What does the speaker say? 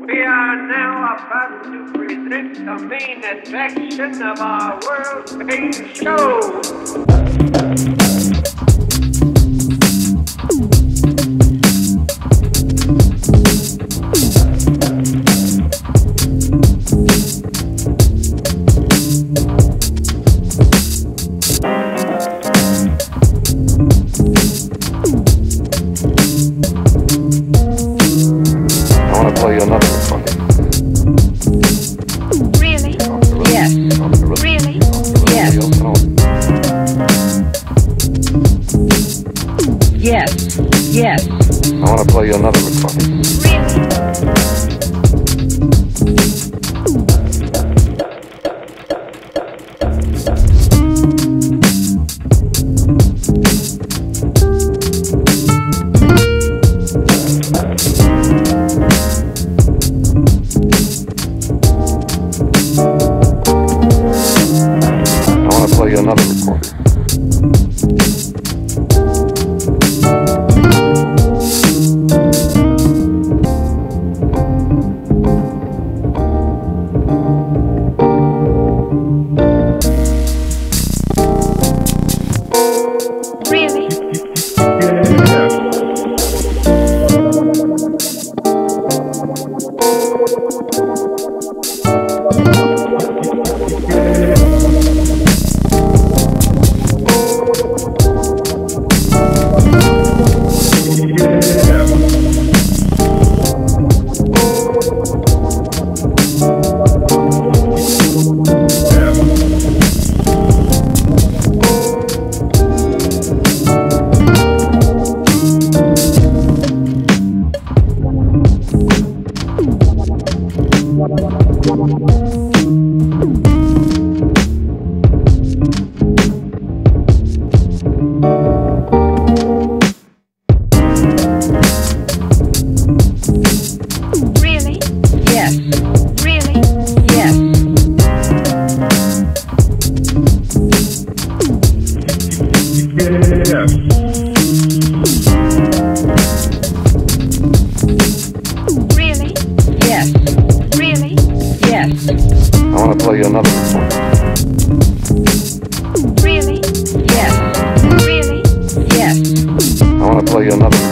We are now about to present the main attraction of our world-famous show. Yes. I want to play you another recording. I want to play you another recording. I want to play you another recording. Really? Yes. Really? Yes. I want to play you another recording.